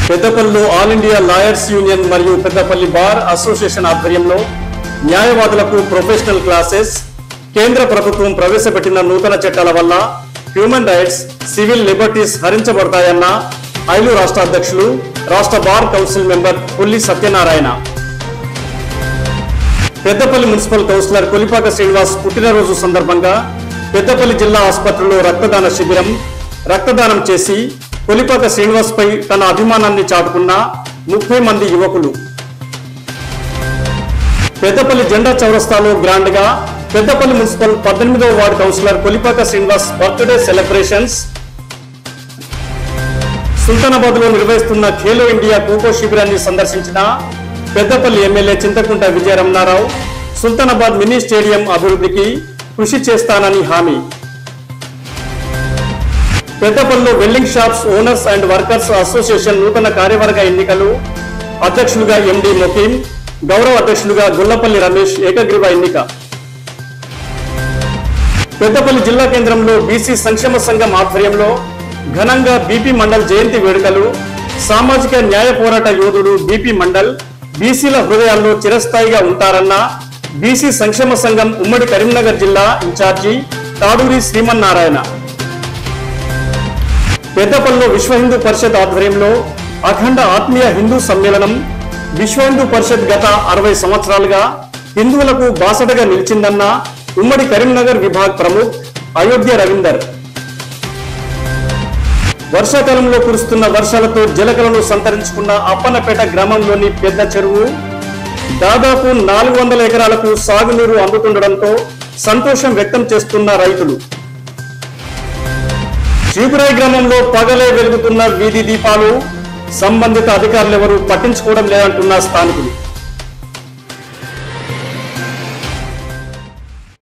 పెద్దపల్లిలో all India lawyers union మరియు Peddapalli bar association ఆధ్వర్యంలో న్యాయవాదులకు ప్రొఫెషనల్ క్లాసెస్. కేంద్ర ప్రభుత్వం ప్రవేశపెట్టిన నూతన చట్టాల వల్ల హ్యూమన్ రైట్స్, సివిల్ లిబర్టీస్ హరించబడతాయన్న ఐలు రాష్ట్ర అధ్యక్షులు, రాష్ట్ర bar council member Pulli Satyanarayana. Peddapalli municipal councillor Kolipaka Srinivas పుట్టినరోజు సందర్భంగా పెద్దపల్లి జిల్లా ఆసుపత్రిలో రక్తదాన శిబిరం. రక్తదానం చేసి కొలిపాక శ్రీనివాస్ పై తన అభిమానాన్ని చాటుకున్న 30 మంది యువకులు. పెద్దపల్లి జెండా చౌరస్తాలో గ్రాండ్ గా పెద్దపల్లి మున్సిపల్ 18వ ward councillor Kolipaka Srinivas birthday celebrations. Sultanabad లో నిర్వహిస్తున్న ఖేలో ఇండియా ఖోఖో శిబిరాన్ని సందర్శించిన Peddapalli MLA Chintakunta Vijaya Ramanarao Sultanabad mini stadium అభివృద్ధికి కృషి చేస్తానని హామీ. పెద్దపల్లిలో welding shops owners and workers association నూతన కార్యవర్గ ఎన్నికలు. అధ్యక్షులుగా ఎండి మొకీం, గౌరవ అధ్యక్షులుగా గుల్లపల్లి రమేష్ ఏకగ్రీవ ఎన్నిక. పెద్దపల్లి జిల్లా కేంద్రంలో బీసీ సంక్షేమ సంఘం ఆధ్వర్యంలో ఘనంగా బీపీ మండల్ జయంతి వేడుకలు. సామాజిక న్యాయ పోరాట యోధుడు బీపీ మండల్ బీసీల హృదయాల్లో చిరస్థాయిగా ఉంటారన్న బీసీ సంక్షేమ సంఘం ఉమ్మడి కరీంనగర్ జిల్లా ఇన్ఛార్జి తాడూరి శ్రీమన్నారాయణ. పెద్దపల్లిలో విశ్వ హిందూ పరిషత్ ఆధ్వర్యంలో అఖండ ఆత్మీయ హిందూ సమ్మేళనం. విశ్వ హిందూ పరిషత్ గత 60 సంవత్సరాలుగా హిందువులకు బాసటగా నిలిచిందన్న ఉమ్మడి కరీంనగర్ విభాగ్ ప్రముఖ్ అయోధ్య రవీందర్. వర్షాకాలంలో కురుస్తున్న వర్షాలతో జలకలను సంతరించుకున్న అప్పన్నపేట గ్రామంలోని పెద్ద చెరువు దాదాపు 400 ఎకరాలకు సాగునీరు అందుతుండటంతో సంతోషం వ్యక్తం చేస్తున్న రైతులు. చీపురాయి గ్రామంలో పగలే వెలుగుతున్న వీధి దీపాలు. సంబంధిత అధికారులెవరూ పట్టించుకోవడం లేదంటున్న స్థానికులు.